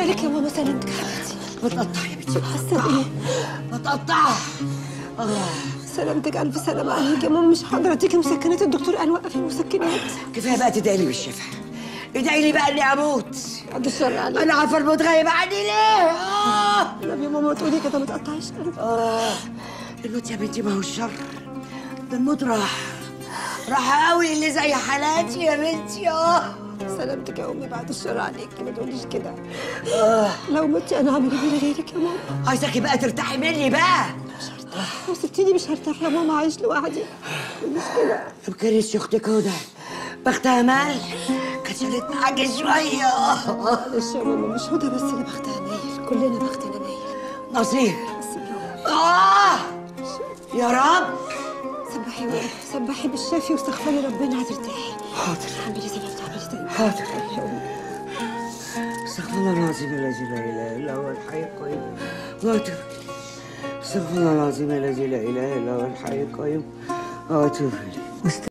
مالك يا ماما؟ سلامتك حبيبتي. بتقطع يا بنتي. حاسه بايه؟ بتقطع. سلامتك، الف سلامه عليك يا ماما. مش هقدر اديكي مسكنات، الدكتور قال وقفي المسكنات. كفايه بقى تدعي لي بالشفاء. ادعي لي بقى اني اموت. بعد الشر عليك. انا عارفه الموت غايب عني ليه؟ طب يا ماما تقولي كده، ما تقطعيش قلبي. الموت يا بنتي ما هو الشر، ده الموت راح قوي اللي زي حالاتي يا بنتي. سلامتك يا امي، بعد الشر عليكي، ما تقوليش كده. لو متي انا هعمل ايه غيرك يا ماما؟ عايزاكي بقى ترتاحي مني بقى. مش هرتاح لو سبتيني، مش هرتاح يا ماما. عايش لوحدي، مش كده. ما كانتش اختك هدى بختها مال، كانت شالت معاكي شويه. معلش يا ماما، مش هدى بس اللي بختها مايل، كلنا بختنا مايل. نصيب. بس يا رب. سبحي وقف، سبحي بالشافي واستغفري ربنا هترتاحي. حاضر. اعملي زي ما بتعملي دايما. حاضر. يا امي. استغفر الله العظيم الذي لا اله الا هو الحي القيوم واتوب اليه. استغفر الله العظيم الذي لا اله الا هو الحي القيوم واتوب اليه.